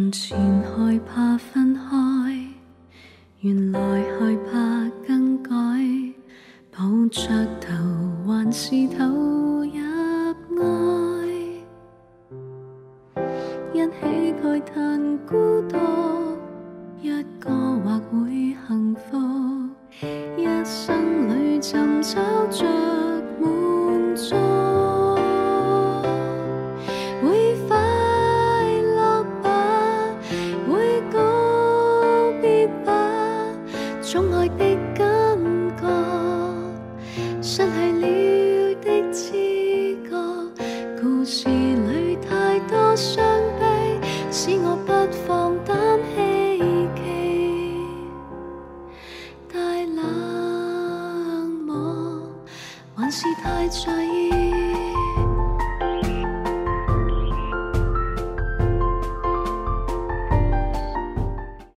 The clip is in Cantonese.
從前害怕分開，原來害怕更改，抱着頭還是投入愛，一起慨嘆孤獨，一個或會幸福，一生裏尋找着滿足。會快樂吧，會告別吧，種愛的感覺，失去了的知覺，故事裏太多傷悲，使我不放膽希冀，太冷漠，還是太在意。